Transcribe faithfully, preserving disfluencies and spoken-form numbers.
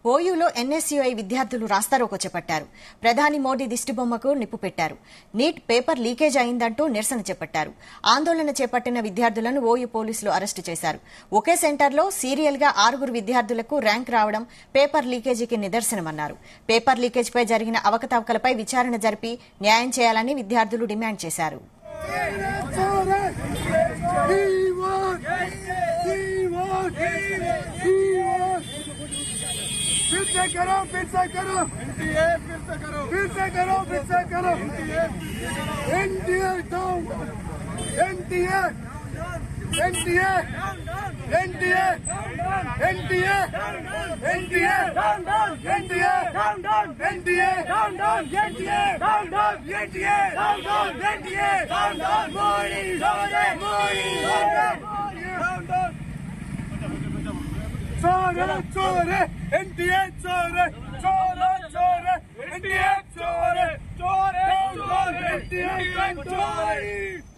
ఓయూలో NSUI విద్యార్థులు రాస్తారోకో చేపట్టారు. ప్రధాని మోడీ దిష్టిబొమ్మకు నిప్పు పెట్టారు. నీట్ పేపర్ లీకేజ్ అయిందంటూ నిరసన చేపట్టారు. ఆందోళన చేపట్టిన విద్యార్థులను ఓయూ పోలీసులు అరెస్టు చేశారు. ఒకే సెంటర్లో సీరియల్ గా ఆరుగురు విద్యార్థులకు ర్యాంక్ రావడం పేపర్ లీకేజీకి నిదర్శనమన్నారు. పేపర్ లీకేజ్పై జరిగిన అవకతవకలపై విచారణ జరిపి న్యాయం చేయాలని విద్యార్థులు డిమాండ్ చేశారు. फिर से करो फिर से करो एनडीए फिर से करो फिर से करो फिर से करो NDA down NDA NDA NDA NDA NDA down down NDA down down NDA down down NDA down down NDA down down NDA down down Modi Modi Modi down down चोरे चोरे एनडीए चोरे चोरे चोरे एनडीए चोरे चोरे चोरे एनडीए चोरे